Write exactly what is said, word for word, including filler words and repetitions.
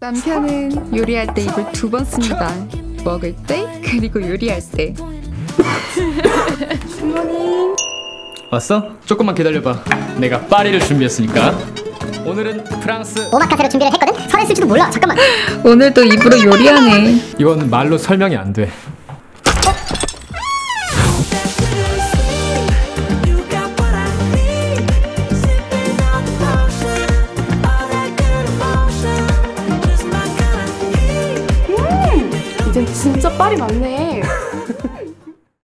남편은 요리할 때 입을 두 번 씁니다. 먹을 때 그리고 요리할 때. 굿모닝. 왔어? 조금만 기다려봐. 내가 파리를 준비했으니까. 오늘은 프랑스 오마카세로 준비를 했거든? 설렜을지도 몰라. 잠깐만. 오늘도 입으로 요리하네. 이건 말로 설명이 안 돼. 이젠 진짜 빨이 많네.